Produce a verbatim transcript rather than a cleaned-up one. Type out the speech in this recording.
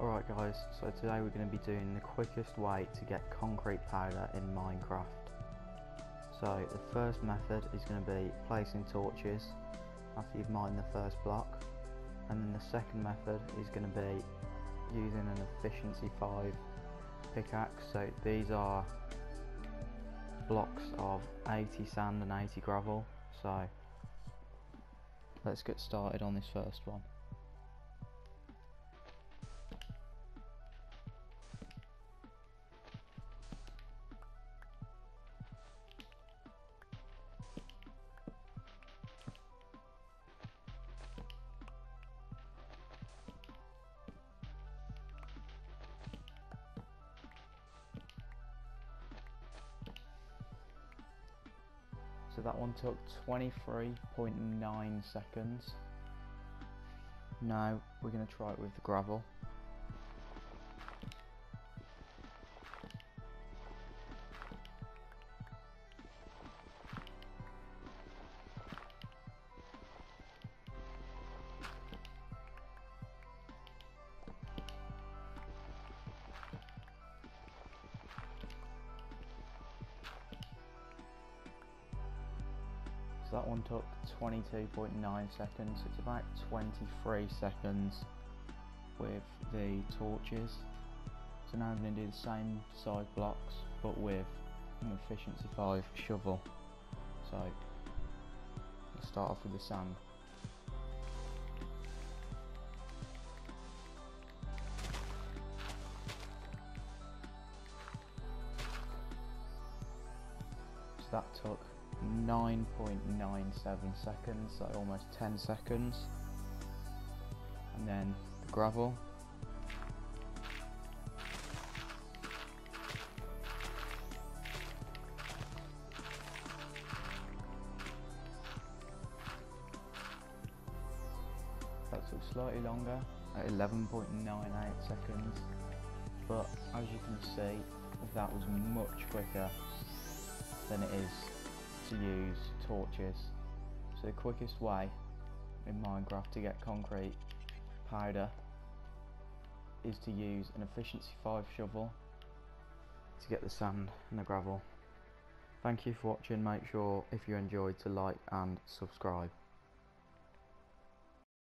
Alright guys, so today we're going to be doing the quickest way to get concrete powder in Minecraft. So the first method is going to be placing torches after you've mined the first block, and then the second method is going to be using an efficiency five pickaxe. So these are blocks of eighty sand and eighty gravel. So let's get started on this first one. So that one took twenty-three point nine seconds. Now we're going to try it with the gravel. That one took twenty-two point nine seconds. It's about twenty-three seconds with the torches. So now I'm going to do the same size blocks but with an efficiency five shovel. So let's start off with the sand. So that took nine point nine seven seconds, so almost ten seconds. And then the gravel. That took slightly longer at eleven point nine eight seconds, but as you can see, that was much quicker than it is to use torches. So the quickest way in Minecraft to get concrete powder is to use an efficiency five shovel to get the sand and the gravel. Thank you for watching. Make sure if you enjoyed to like and subscribe.